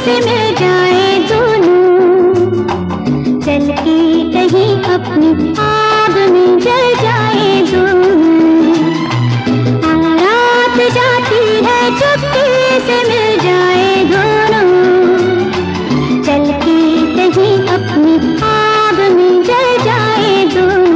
से मिल जाए दोनों, चल के कहीं अपनी आग में जल जाए दोनों। रात जाती है चुपके से मिल जाए दोनों, चल के कहीं अपनी आग में जल जाए दोनों।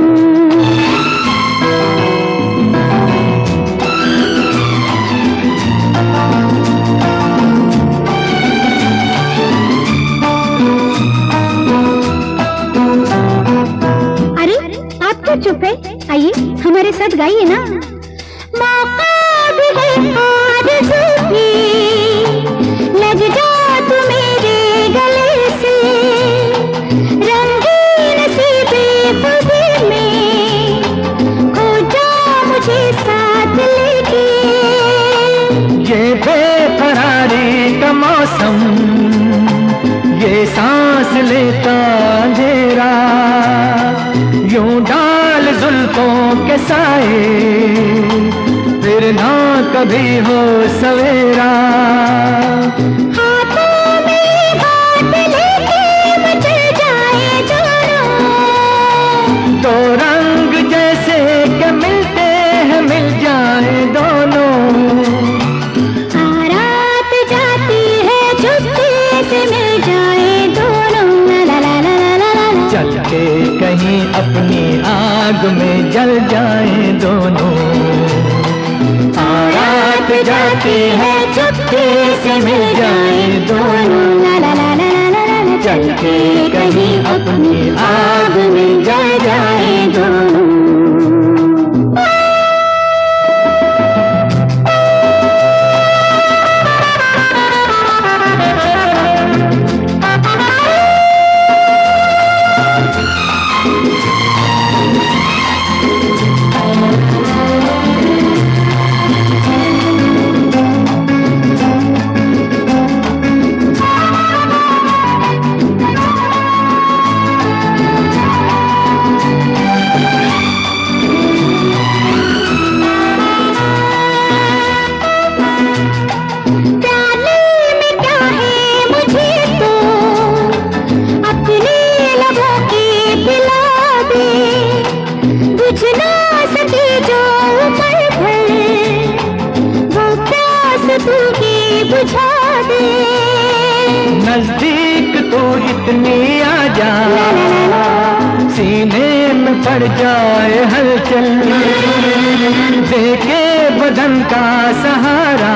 चुप है, आइए हमारे साथ गाइए ना। मौका भी है आरज़ू की, लग जा तू मेरे गले से, रंगीन सी बेखुदी में खो जा मुझे साथ लेके। ये बेकरारी का मौसम, ये सांस लेता अंधेरा, यूं डाल जुल्फों के साए, फिर ना कभी हो सवेरा। हाथों में हाथ लेके मचल जाए दोनों, दो रंग जैसे के मिलते हैं मिल जाए दोनों। रात जाती है चुपके से मिल जाए दोनों, ला ला ला ला ला ला। चल के कहीं अपनी आग में जल जाए दोनों। रात जाती है चुपके से मिल जाए दोनों, ला ला ला ला ला ला। चल के कहीं अपनी आग में जल जाए दोनों। नजदीक तो इतनी आ जा, सीने में पड़ जाए हलचल, देके बदन का सहारा,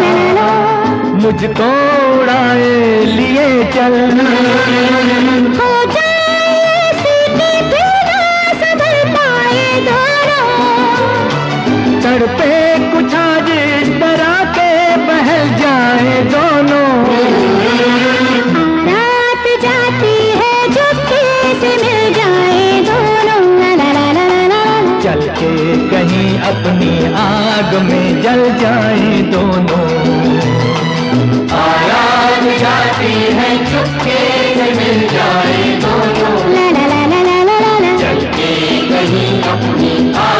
मुझको उड़ाए लिए चल। हो जाए सीने बिना संभल पाए दोनों, तड़पे कुछ आज इस तरह के बहल जाए दोनों। रात जाती है चुपके से मिल जाए दोनों, ला ला ला ला ला। चल के कहीं अपनी आग में जल जाए दोनों। रात जाती है चुपके से मिल जाए दोनों, ला ला ला ला ला ला। चल के कहीं अपनी आग